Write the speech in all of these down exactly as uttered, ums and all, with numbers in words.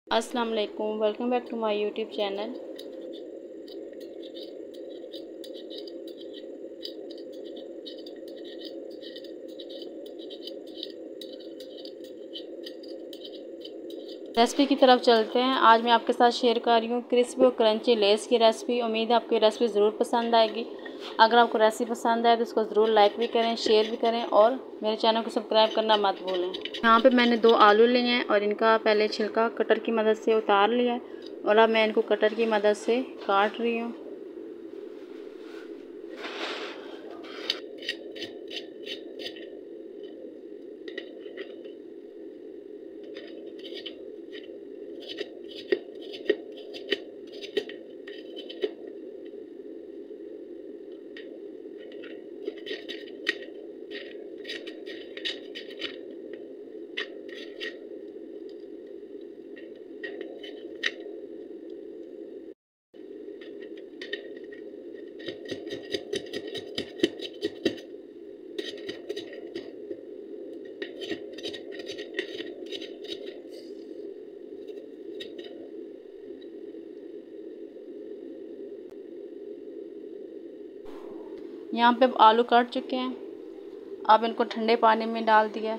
अस्सलाम वालेकुम, welcome back to my YouTube channel. Recipe की तरफ चलते हैं। आज मैं आपके साथ शेयर कर रही हूँ क्रिस्पी और क्रंची लेस की रेसिपी। उम्मीद है आपको रेसिपी ज़रूर पसंद आएगी। अगर आपको रेसिपी पसंद आए तो इसको ज़रूर लाइक भी करें, शेयर भी करें और मेरे चैनल को सब्सक्राइब करना मत भूलें। यहाँ पे मैंने दो आलू लिए हैं और इनका पहले छिलका कटर की मदद से उतार लिया है और अब मैं इनको कटर की मदद से काट रही हूँ। यहाँ पे अब आलू कट चुके हैं। अब इनको ठंडे पानी में डाल दिया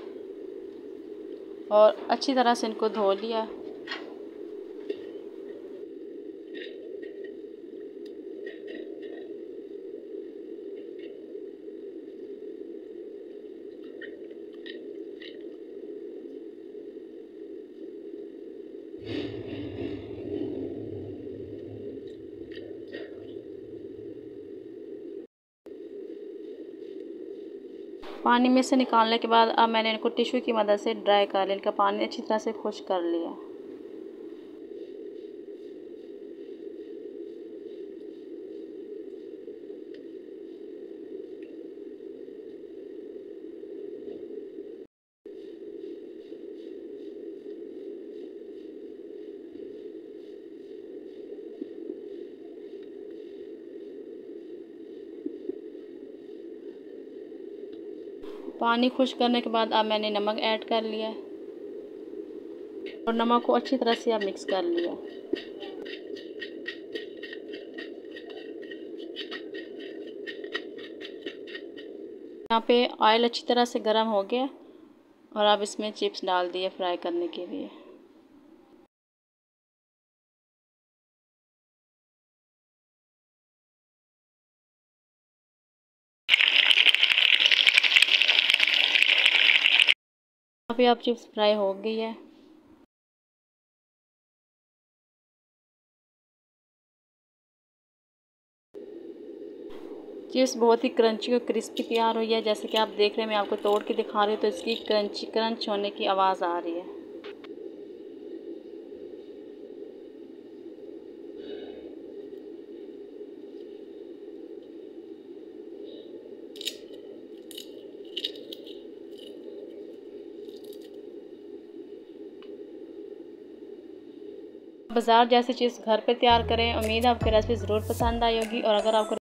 और अच्छी तरह से इनको धो लिया। पानी में से निकालने के बाद अब मैंने इनको टिश्यू की मदद से ड्राई कर लिया। इनका पानी अच्छी तरह से खुश्क कर लिया। पानी खुश्क करने के बाद अब मैंने नमक ऐड कर लिया और नमक को अच्छी तरह से अब मिक्स कर लिया। यहाँ पे ऑयल अच्छी तरह से गर्म हो गया और अब इसमें चिप्स डाल दिए फ्राई करने के लिए। यहाँ पे अब चिप्स फ्राई हो गई है। चिप्स बहुत ही क्रंची और क्रिस्पी तैयार हुई है। जैसे कि आप देख रहे हैं, मैं आपको तोड़ के दिखा रही हूँ तो इसकी क्रंची क्रंच होने की आवाज़ आ रही है। बाज़ार जैसी चीज़ घर पे तैयार करें। उम्मीद है आपको रेसिपी ज़रूर पसंद आई होगी और अगर आपको